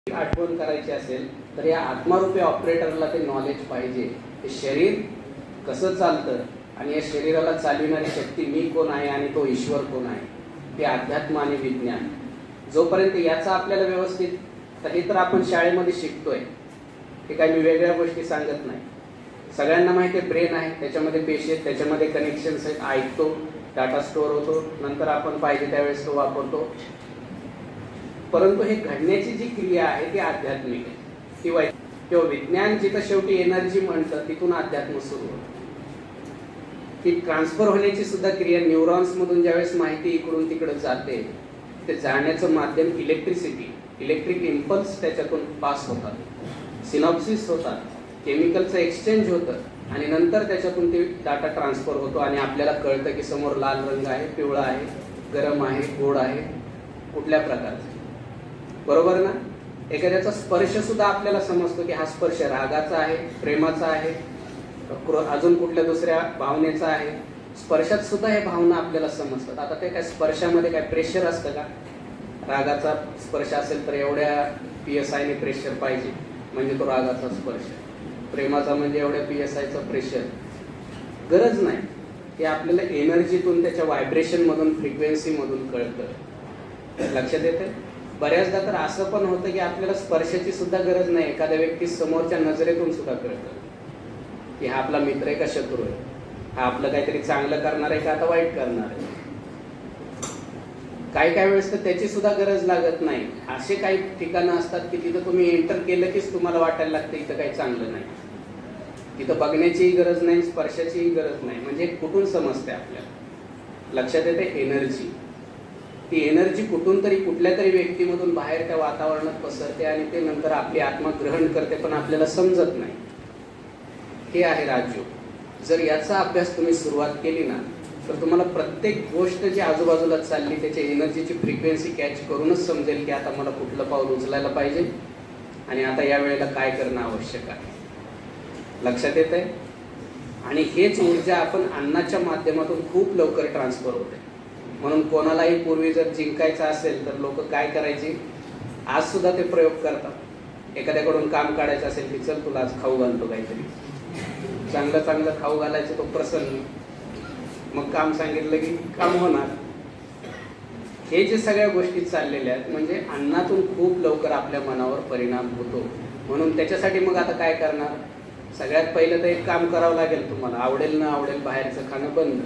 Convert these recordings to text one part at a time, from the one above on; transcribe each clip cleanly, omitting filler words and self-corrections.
आठवण करायची असेल तर या आत्मारूपी ऑपरेटरला ते नॉलेज पाहिजे. हे शरीर कसं चालतं आणि या शरीराला चालविणारी शक्ती मी कोण आहे आणि तो ईश्वर कोण आहे, ते अध्यात्म आणि विज्ञान. जोपर्यंत याचा आपल्याला व्यवस्थित, तरी तर आपण शाळेमध्ये शिकतोय. हे काय मी वेगळ्या गोष्टी सांगत नाही. सगळ्यांना माहिती आहे ब्रेन आहे, त्याच्यामध्ये पेशी आहेत, त्याच्यामध्ये कनेक्शन्स आहेत, ऐकतो, डाटा स्टोअर होतो, नंतर आपण पाहिजे त्यावेळेस तो वापरतो. परंतु हे घडण्याची जी क्रिया आहे ती आध्यात्मिक आहे किंवा विज्ञान, जिथं शेवटी एनर्जी म्हणतं तिथून अध्यात्म सुरू होतं. ती ट्रान्सफर होण्याची सुद्धा क्रिया न्यूरॉन्स मधून ज्यावेळेस माहिती इकडून तिकडे जाते, ते जाण्याचं माध्यम इलेक्ट्रिसिटी, इलेक्ट्रिक इम्पल्स त्याच्यातून पास होतात, सिनॉप्सिस होतात, केमिकलचं एक्सचेंज होतं आणि नंतर त्याच्यातून ते डाटा ट्रान्सफर होतो आणि आपल्याला कळतं की समोर लाल रंग आहे, पिवळा आहे, गरम आहे, गोड आहे, कुठल्या प्रकारचा. बरोबर ना? एखाद्याचा स्पर्श सुद्धा आपल्याला समजतो की हा स्पर्श रागाचा आहे, प्रेमाचा आहे, अजून कुठल्या दुसऱ्या भावनेचा आहे. स्पर्शात सुद्धा हे भावना आपल्याला समजतात. आता ते काय स्पर्शामध्ये काय प्रेशर असतं का? रागाचा स्पर्श असेल तर एवढ्या PSI ने प्रेशर पाहिजे म्हणजे तो रागाचा स्पर्श. प्रेमाचा म्हणजे एवढ्या PSI प्रेशर गरज नाही. हे आपल्याला एनर्जीतून, त्याच्या व्हायब्रेशन मधून, फ्रिक्वेन्सी मधून कळतं. लक्षात येते? बऱ्याचदा तर असं पण होतं की आपल्याला स्पर्शाची सुद्धा गरज नाही. एखाद्या व्यक्ती समोरच्या नजरेतून सुद्धा कळतं की हा आपला मित्र आहे का शत्रू आहे, हा आपलं काहीतरी चांगलं करणार आहे का आता वाईट करणार आहे. काही वेळेस तर त्याची सुद्धा गरज लागत नाही. असे काही ठिकाणं असतात की तिथं तुम्ही एंटर केलं कीच तुम्हाला वाटायला लागतं इथं काही चांगलं नाही. तिथं बघण्याचीही गरज नाही, स्पर्शाचीही गरज नाही. म्हणजे कुठून समजते आपल्याला? लक्षात येते एनर्जी. ती एनर्जी कुठून तरी, कुठल्या तरी व्यक्तीमधून बाहेर त्या वातावरणात पसरते आणि ते नंतर आपली आत्मा ग्रहण करते, पण आपल्याला समजत नाही. हे आहे राजयोग. जर याचा अभ्यास तुम्ही सुरुवात केली ना, तर तुम्हाला प्रत्येक गोष्ट जी आजूबाजूला चालली त्याच्या एनर्जीची फ्रिक्वेन्सी कॅच करूनच समजेल की आता मला कुठलं पाऊल उचलायला पाहिजे आणि आता या वेळेला काय करणं आवश्यक आहे. लक्षात येत आहे? आणि हेच ऊर्जा आपण अन्नाच्या माध्यमातून खूप लवकर ट्रान्सफर होते. म्हणून कोणालाही पूर्वी जर जिंकायचं असेल तर लोक काय करायचे, आज सुद्धा ते प्रयोग करतात. एखाद्याकडून काम काढायचं असेल की चल तुला आज खाऊ घालतो, काहीतरी चांगलं चांगलं खाऊ घालायचं, तो प्रसन्न, मग काम सांगितलं की काम होणार. हे जे सगळ्या गोष्टी चाललेल्या आहेत म्हणजे अन्नातून खूप लवकर आपल्या मनावर परिणाम होतो. म्हणून त्याच्यासाठी मग आता काय करणार? सगळ्यात पहिलं तर एक काम करावं लागेल तुम्हाला. आवडेल न आवडेल बाहेरचं खाणं बंद.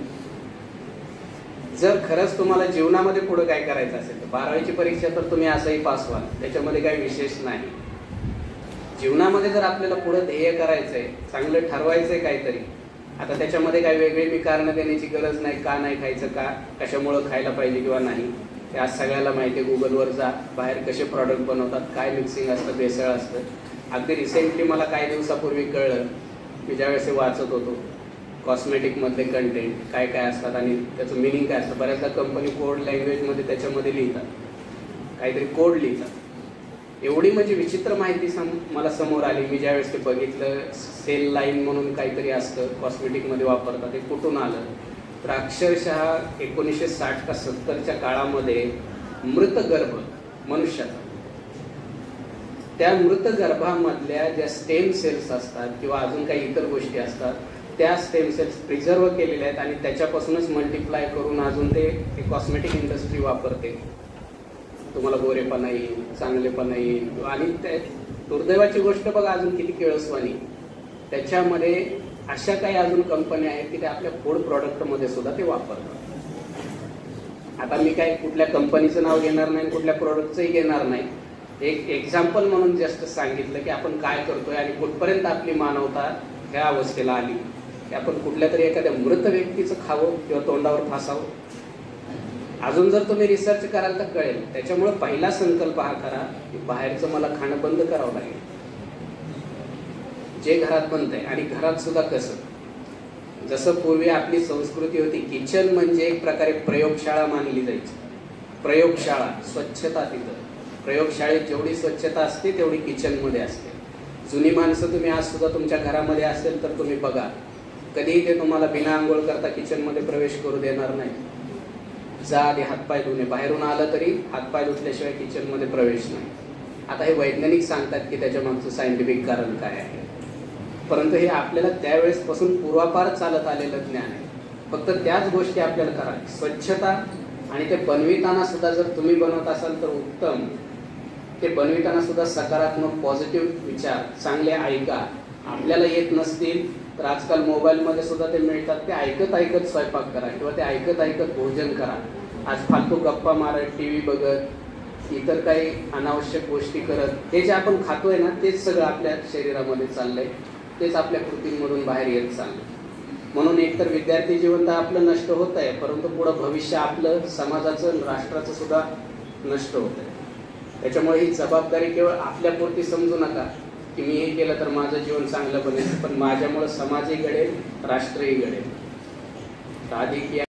जर खरंच तुम्हाला जीवनामध्ये पुढे काय करायचं असेल तर 12वीची परीक्षा तर तुम्ही असंही पास व्हाल, त्याच्यामध्ये काही विशेष नाही. जीवनामध्ये जर आपल्याला पुढे ध्येय करायचंय, चांगलं ठरवायचंय काहीतरी, आता त्याच्यामध्ये काही वेगळी मी कारणं देण्याची गरज नाही. का नाही खायचं, का कशामुळं खायला पाहिजे किंवा नाही, ते आज सगळ्याला माहिती आहे. गुगलवर जा, बाहेर कसे प्रॉडक्ट बनवतात, काय मिक्सिंग असतं, भेसळ असतं. अगदी रिसेंटली मला काही दिवसापूर्वी कळलं, मी ज्यावेळेस वाचत होतो कॉस्मेटिकमधले कंटेंट काय काय असतात आणि त्याचं मिनिंग काय असतं. बऱ्याचदा कंपनी कोड लँग्वेजमध्ये त्याच्यामध्ये लिहितात, काहीतरी कोड लिहितात. एवढी म्हणजे विचित्र माहिती मला समोर आली. मी ज्यावेळेस ते बघितलं, सेल लाईन म्हणून काहीतरी असतं कॉस्मेटिकमध्ये वापरतात. ते कुठून आलं तर अक्षरशः 1960 का 70च्या काळामध्ये मृत गर्भ मनुष्याचा, त्या मृत गर्भामधल्या ज्या स्टेम सेल्स असतात किंवा अजून काही इतर गोष्टी असतात, त्या स्टेम सेल्स प्रिझर्व केलेल्या आहेत आणि त्याच्यापासूनच मल्टिप्लाय करून अजून ते कॉस्मेटिक इंडस्ट्री वापरते. तुम्हाला गोरेपणा येईल, चांगलेपणा येईल. आणि दुर्दैवाची गोष्ट बघा, अजून किती केळसवानी, त्याच्यामध्ये अशा काही अजून कंपन्या आहेत की त्या आपल्या फूड प्रॉडक्टमध्ये सुद्धा ते वापरतात. आता मी काय कुठल्या कंपनीचं नाव घेणार नाही, कुठल्या प्रोडक्टचंही घेणार नाही. एक एक्झाम्पल म्हणून जस्ट सांगितलं की आपण काय करतोय आणि कुठपर्यंत आपली मानवता ह्या अवस्थेला आली की आपण कुठल्या तरी एखाद्या मृत व्यक्तीचं खावं किंवा तोंडावर फासावं. अजून जर तुम्ही रिसर्च कराल तर कळेल. त्याच्यामुळे पहिला संकल्प हा करा की बाहेरचं मला खाणं बंद करावं लागेल, जे घरात बनतंय. आणि घरात सुद्धा कसं, जसं पूर्वी आपली संस्कृती होती, किचन म्हणजे एक प्रकारे प्रयोगशाळा मानली जायची. प्रयोगशाळा, स्वच्छता तिथं. प्रयोगशाळेत जेवढी स्वच्छता असते तेवढी किचनमध्ये असते. जुनी माणसं तुम्ही आज सुद्धा तुमच्या घरामध्ये असेल तर तुम्ही बघा, कधीही ते तुम्हाला बिना आंघोळ करता किचनमध्ये प्रवेश करू देणार नाही. जा आधी हातपाय धुणे, बाहेरून आलं तरी हातपाय धुतल्याशिवाय किचनमध्ये प्रवेश नाही. आता हे वैज्ञानिक सांगतात की त्याच्या मागचं सायंटिफिक कारण काय आहे, परंतु हे आपल्याला त्यावेळेसपासून पूर्वापार चालत आलेलं ज्ञान आहे. फक्त त्याच गोष्टी आपल्याला करा. स्वच्छता आणि ते बनविताना सुद्धा जर तुम्ही बनवत असाल तर उत्तम. ते बनविताना सुद्धा सकारात्मक पॉझिटिव्ह विचार चांगले ऐका. आपल्याला येत नसतील तर आजकाल मोबाईलमध्ये सुद्धा ते मिळतात, ते ऐकत ऐकत स्वयंपाक करा किंवा ते ऐकत ऐकत भोजन करा. आज फालतू गप्पा मारत, TV बघत, इतर काही अनावश्यक गोष्टी करत, हे जे आपण खातोय ना तेच सगळं आपल्या शरीरामध्ये चाललंय, तेच आपल्या कृतींमधून बाहेर येत चाललंय. म्हणून एकतर विद्यार्थी जीवन तर आपलं नष्ट होत आहे, परंतु पुढं भविष्य आपलं, समाजाचं, राष्ट्राचं सुद्धा नष्ट होत आहे. त्याच्यामुळे ही जबाबदारी केवळ आपल्यापुरती समजू नका की मी हे केलं तर माझं जीवन चांगलं बनेल, पण माझ्यामुळे समाजही घडेल, राष्ट्रही घडेल. आधी